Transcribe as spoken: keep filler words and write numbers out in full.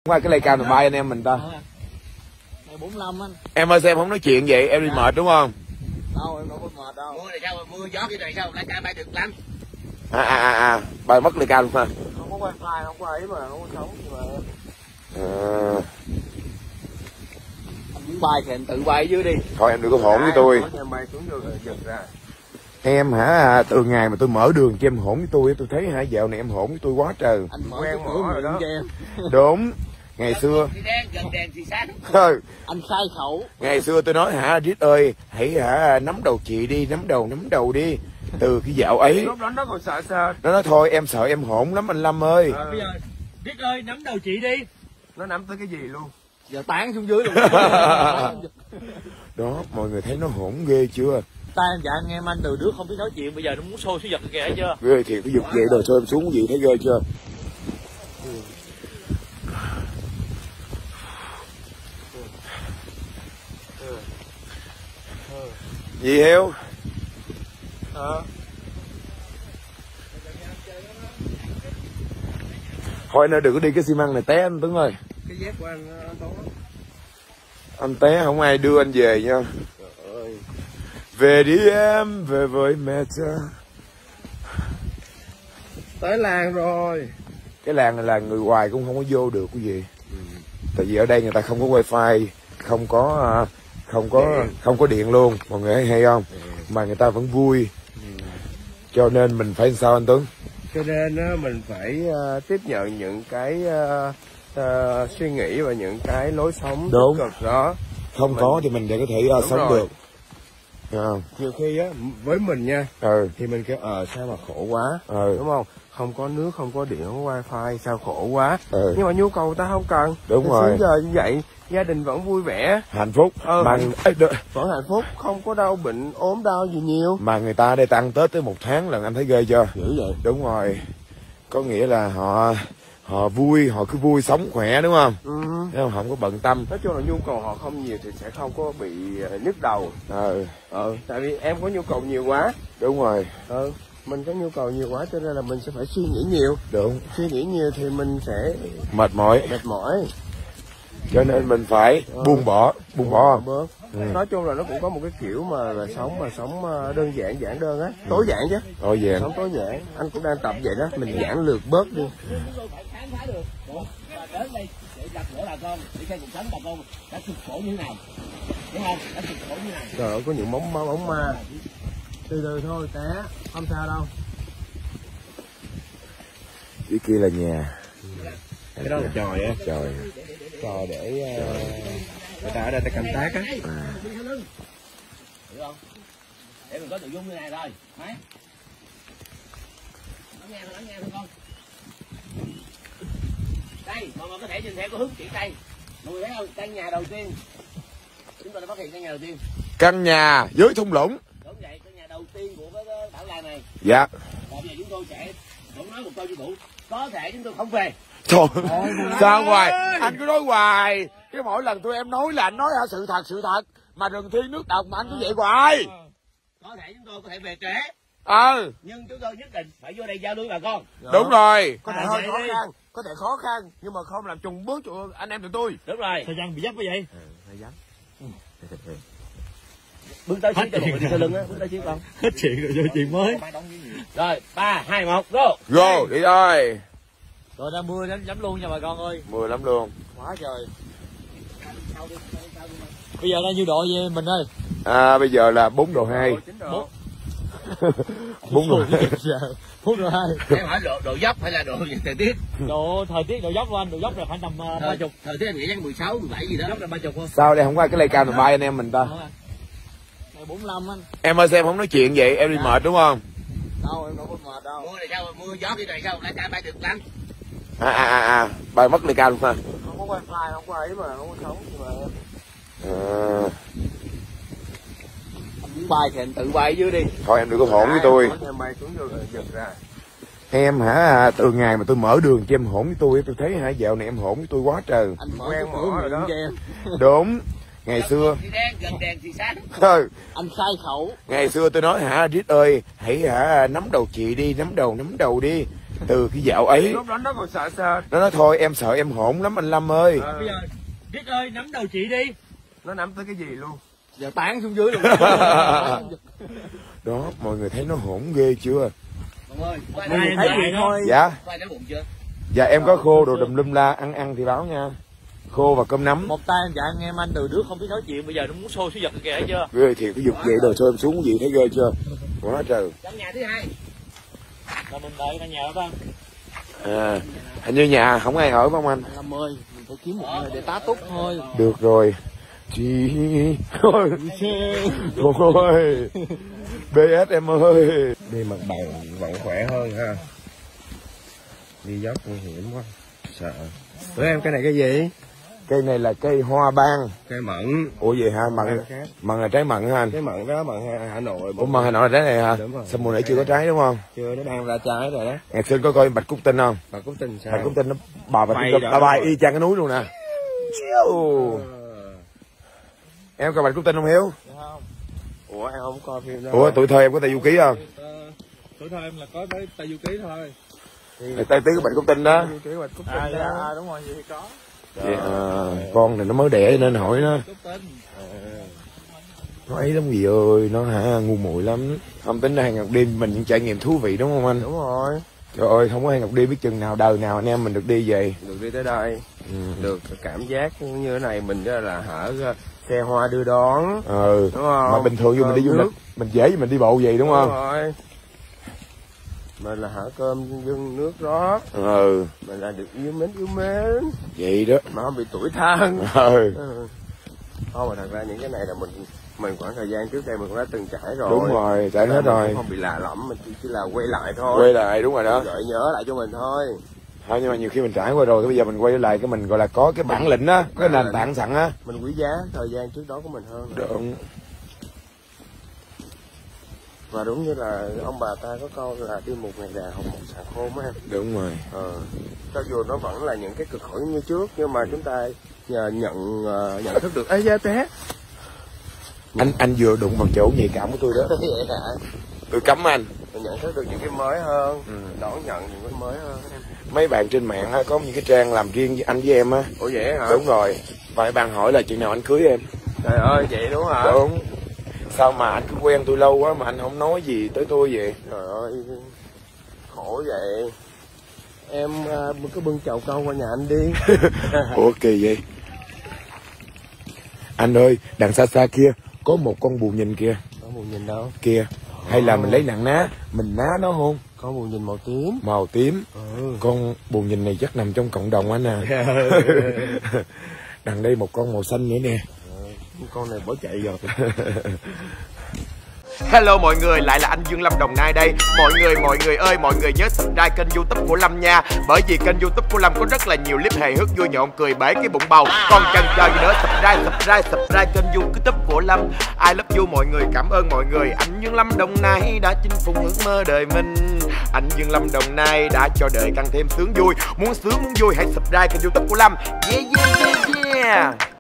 Qua cái livecam tầm ba anh em mình ta. Ngày bốn mươi lăm anh. Em ơi sao em không nói chuyện vậy, em đi mệt đúng không? Đâu em đâu có mệt đâu. Mưa này sao mưa gió như này sao livecam bay được lắm. À à à à, bay mất livecam luôn ha. Không có wifi, không có ấy mà, không có sống nhưng mà. À. Anh muốn bay thì anh tự bay dưới đi. Thôi em đừng có hỗn với tôi. Em bay xuống vô giật ra. Em hả, từ ngày mà tôi mở đường cho em hỗn với tôi, tôi thấy hả dạo này em hỗn với tôi quá trời. Anh mở quen mỏ rồi đó. Cho em. Đúng. Ngày xưa thì đen gần đèn thì sáng. Anh khai khẩu. Ngày xưa tôi nói hả Rít ơi, hãy hả nắm đầu chị đi, nắm đầu nắm đầu đi. Từ cái dạo ấy Lúc đó nó còn sợ sợ. nó nói thôi em sợ em hỗn lắm anh Lâm ơi. À, bây giờ Rít ơi nắm đầu chị đi. Nó nắm tới cái gì luôn. Giờ tán xuống dưới luôn. Đó, mọi người thấy nó hỗn ghê chưa? Tan dạ anh em anh từ đứa không biết nói chuyện bây giờ nó muốn xô xuống giật kìa, thấy chưa? Ghê thiệt, cái giật vậy rồi xô em xuống gì thấy ghê chưa? Gì Hiếu? Ờ. Thôi nó đừng có đi cái xi măng này té anh Tuấn ơi. Cái dép của anh anh Tuấn. Anh té không ai đưa anh về nha. Trời ơi. Về đi em, về với mẹ cha. Tới làng rồi. Cái làng này là người ngoài cũng không có vô được cái gì. Ừ. Tại vì ở đây người ta không có wifi, không có không có điện. không có điện luôn, mọi người thấy hay không? Ừ. Mà người ta vẫn vui. Ừ. Cho nên mình phải sao anh Tuấn? Cho nên á mình phải uh, tiếp nhận những cái uh, uh, suy nghĩ và những cái lối sống đúng tích cực đó. Không mình... có thì mình để có thể uh, sống rồi. Được. Không? Nhiều khi á với mình nha, ừ. thì mình kêu ờ sao mà khổ quá, ừ. đúng không? Không có nước, không có điện, không có wifi, sao khổ quá. ừ. Nhưng mà nhu cầu ta không cần. Đúng thì rồi. Đến giờ như vậy gia đình vẫn vui vẻ, hạnh phúc, ừ. mà vẫn hạnh phúc, không có đau bệnh ốm đau gì nhiều. Mà người ta đây ta ăn Tết tới một tháng là anh thấy ghê chưa? Dữ vậy. Đúng rồi, có nghĩa là họ họ vui, họ cứ vui sống khỏe đúng không? Ừ. Không, không có bận tâm. Nói chung là nhu cầu họ không nhiều thì sẽ không có bị nhức đầu. Ừ. Ừ. Tại vì em có nhu cầu nhiều quá. Đúng rồi. Ừ. Mình có nhu cầu nhiều quá cho nên là mình sẽ phải suy nghĩ nhiều. Đúng. Suy nghĩ nhiều thì mình sẽ mệt mỏi. Mệt mỏi. Cho nên mình phải ừ. buông bỏ, buông bỏ không? Bớt. Ừ. Nói chung là nó cũng có một cái kiểu mà là sống mà sống đơn giản giản đơn á, tối giản chứ. Tối giản. Sống tối giản. Anh cũng đang tập vậy đó, mình giản lược bớt đi. Đến đây để gặp gỡ bà con, để xem cuộc sống bà con đã cực khổ như thế này, đúng không? Đã cực khổ như thế này. Trời ơi, có những bóng ma bóng ma. Từ từ thôi té, không sao đâu. Cái kia là nhà. Cái đó là tròi á. Tròi. Tròi để uh, người ta ở đây ta canh tác á. À. Hiểu không? Để mình có nội dung như này rồi. Máy. Lắng nghe, lắng nghe thôi con. Đây, mọi người có thể nhìn theo cái hướng chỉ tay. Mọi người thấy không? Căn nhà đầu tiên chúng ta đã phát hiện căn nhà đầu tiên. Căn nhà dưới thung lũng. Đúng vậy, căn nhà đầu tiên của cái đảo làng này. Dạ. Và bây giờ chúng tôi sẽ cũng nói một câu như cũ. Có thể chúng tôi không về. Trời, sao hoài? Anh cứ nói hoài. Cái mỗi lần tụi em nói là anh nói hả sự thật, sự thật. Mà rừng thiên nước độc mà anh cứ vậy hoài. Có thể chúng tôi có thể về trễ. Ừ. Nhưng chúng tôi nhất định phải vô đây giao lưu bà con. Đúng rồi. Có thể hơi khó khăn, có thể khó khăn nhưng mà không làm trùng bước cho anh em tụi tôi. Đúng rồi. Thời gian bị dấp như vậy. Ừ, hơi dấp. Bước tới xíu cho mọi người đi sau lưng á, bước tới xíu con. Hết chuyện rồi, vô chuyện mới. Rồi, ba, hai, một, go. Go, đi thôi. Rồi đang mưa lắm, lắm luôn nha bà con ơi. Mưa lắm luôn. Quá trời. Bây giờ đang nhiêu độ vậy mình ơi? À bây giờ là bốn độ hai. bốn độ hai. bốn độ hai. Em hỏi độ độ dốc hay là độ thời tiết? Độ thời tiết độ dốc của anh, độ dốc là khoảng tầm ba chục. Thời tiết em nghĩ chắc mười sáu, mười bảy gì đó. Dốc là ba chục không? Sao đây không qua cái livecam tầm ba anh em mình ta? Ngày bốn mươi lăm anh. Em ơi sao em không nói chuyện vậy, em đi mệt đúng không? Đâu em đâu có mệt đâu. Mưa này sao mưa gió như này sao livecam bay được lắm. À à à à, bay mất livecam luôn ha. Không có wifi, không có ấy mà, không có sống nhưng mà. À. Anh muốn bay thì anh tự bay dưới đi. Thôi em đừng có hỗn với tôi. Em bay xuống vô giật ra. Em hả, từ ngày mà tôi mở đường cho em hỗn với tôi, tôi thấy hả dạo này em hỗn với tôi quá trời. Anh mở quen mỏ rồi đó. Cho em. Đúng. Ngày xưa thì đen gần đèn thì sáng. Ừ. Anh khai khẩu. Ngày xưa tôi nói hả Rít ơi, hãy hả nắm đầu chị đi, nắm đầu nắm đầu đi. từ cái dạo ấy. Lúc đó nó còn sợ sệt. Nó nói thôi em sợ em hổn lắm anh Lâm ơi. À. Bây giờ Viết ơi nắm đầu chị đi. Nó nắm tới cái gì luôn. Giờ tán xuống dưới luôn. Đó mọi người thấy nó hổn ghê chưa? Mọi người, mọi người thấy vậy thôi. Dạ. Quay cái bụng chưa? Dạ em có khô đồ đùm lum la, ăn ăn thì báo nha. Khô và cơm nắm. Một tay em dạ anh em anh từ đứa không biết nói chuyện bây giờ nó muốn xô số giật kìa thấy chưa? Ghê thiệt, cái giật vậy đồ xô em xuống gì thấy ghê chưa? Quá trời. Trong nhà thứ hai. Là mình đợi căn nhà đó không? À, hình như nhà không ai ở phải không anh? Lâm ơi, mình phải kiếm một nơi để tá túc thôi. Được rồi. Chị ôi ôi bê ét em ơi. Đi mặt bằng vẫn khỏe hơn ha. Đi dốc nguy hiểm quá. Sợ. Tụi em cái này cái gì? Cây này là cây hoa ban. Cây mận. Ủa vậy hả? Mận mận là trái mận hả anh? Cái mận đó mận Hà, Hà Nội. Ủa mận Hà Nội là trái này hả? Đúng rồi. Sao mùa này chưa có trái đúng không? Chưa, nó đang ra trái rồi đó. Ngày xưa có coi Bạch Cúc Tinh không? Bạch Cúc Tinh sao? Bạch Cúc Tinh nó bò Bạch Bay Cúc Tinh, đó. nó bay y chang cái núi luôn nè. Chiu. Em coi Bạch Cúc Tinh không Hiếu? Ủa em không coi phim đó. Ủa tuổi thơ em có Tây Du Ký không? Tuổi thơ em là có tới Tây Du Ký thôi. Tây Tý của Bạch Cúc Tinh đó. Du Ký Bạch Cúc À, Tinh dạ, đó. à đúng rồi, vậy thì có. Vậy, à, con này nó mới đẻ nên hỏi nó. Cúc Tinh. Nó ấy lắm gì ơi, nó hả ngu muội lắm. Không tính ra Hàng Ngọc Đêm mình những trải nghiệm thú vị đúng không anh? Đúng rồi. Trời ơi, không có Hàng Ngọc Đêm biết chừng nào đời nào anh em mình được đi về. Được đi tới đây. Ừ. Được cảm giác như thế này mình đó là hở xe hoa đưa đón. Ừ. Đúng không? Mà bình thường vô mình đi du Nước. lịch, mình dễ gì mình đi bộ vậy đúng không? Đúng rồi. Mình là hở cơm dưng nước rót. Ừ. Mình là được yêu mến yêu mến. Vậy đó. Mà không bị tủi thân. Ừ. Ừ. Không mà thật ra những cái này là mình mình khoảng thời gian trước đây mình cũng đã từng trải rồi. Đúng rồi, trải hết Mình rồi. cũng không bị lạ lẫm, mình chỉ, chỉ là quay lại thôi. Quay lại đúng rồi đó. Gợi nhớ lại cho mình thôi. Thôi nhưng mà nhiều khi mình trải qua rồi cái bây giờ mình quay lại cái mình gọi là có cái bản lĩnh á, có cái nền tảng sẵn á. Mình quý giá thời gian trước đó của mình hơn. Đúng. Và đúng như là ông bà ta có câu là đi một ngày đà học một xà khôn á em. Đúng rồi. Ờ. Cho dù nó vẫn là những cái cực khổ như trước nhưng mà chúng ta nhờ nhận uh, nhận thức được. Ê da té. Anh anh vừa đụng vào chỗ nhạy cảm của tôi đó. Vậy hả? Tôi cấm anh. Mình nhận thức được những cái mới hơn, Ừ. đón nhận những cái mới hơn em. Mấy bạn trên mạng á, có những cái trang làm riêng với anh với em á. Ủa vậy hả? Đúng rồi. Và bạn hỏi là chừng nào anh cưới em. Trời ơi vậy đúng hả? Đúng. Sao mà anh cứ quen tôi lâu quá mà anh không nói gì tới tôi vậy? Trời ơi khổ vậy. Em uh, cứ bưng chậu câu qua nhà anh đi. Ủa kỳ vậy? Anh ơi, đằng xa xa kia có một con bù nhìn kìa. Có buồn nhìn đâu? Kia. Hay là mình lấy nặng ná, mình ná nó không? Có buồn nhìn màu tím. Màu tím. Ừ. Con bù nhìn này chắc nằm trong cộng đồng anh à. Đằng đây một con màu xanh nữa nè. Con này bỏ chạy rồi. Hello mọi người, lại là anh Dương Lâm Đồng Nai đây. Mọi người, mọi người ơi, mọi người nhớ subscribe kênh YouTube của Lâm nha. Bởi vì kênh YouTube của Lâm có rất là nhiều clip hài hước vui nhộn cười bể cái bụng bầu. Còn chần chờ gì nữa, subscribe, subscribe, subscribe kênh YouTube của Lâm. I love you mọi người, cảm ơn mọi người. Anh Dương Lâm Đồng Nai đã chinh phục ước mơ đời mình. Anh Dương Lâm Đồng Nai đã cho đời càng thêm sướng vui. Muốn sướng muốn vui hãy subscribe kênh YouTube của Lâm. Yeah yeah yeah yeah.